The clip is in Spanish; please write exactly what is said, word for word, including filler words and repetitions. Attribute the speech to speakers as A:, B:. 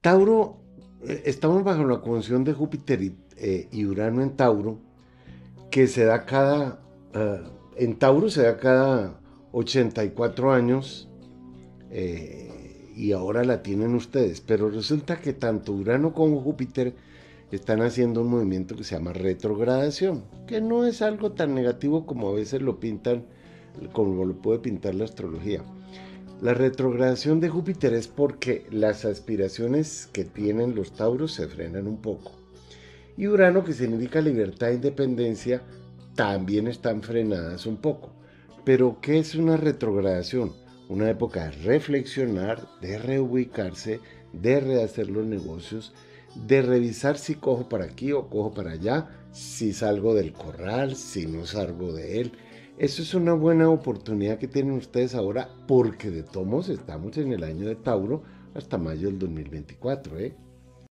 A: Tauro, eh, estamos bajo la conjunción de Júpiter y, eh, y Urano en Tauro, que se da cada, eh, en Tauro se da cada ochenta y cuatro años, eh, y ahora la tienen ustedes, pero resulta que tanto Urano como Júpiter están haciendo un movimiento que se llama retrogradación, que no es algo tan negativo como a veces lo pintan, como lo puede pintar la astrología. La retrogradación de Júpiter es porque las aspiraciones que tienen los tauros se frenan un poco. Y Urano, que significa libertad e independencia, también están frenadas un poco. Pero, ¿qué es una retrogradación? Una época de reflexionar, de reubicarse, de rehacer los negocios, de revisar si cojo para aquí o cojo para allá, si salgo del corral, si no salgo de él. Eso es una buena oportunidad que tienen ustedes ahora porque de tomos estamos en el año de Tauro hasta mayo del dos mil veinticuatro, ¿eh?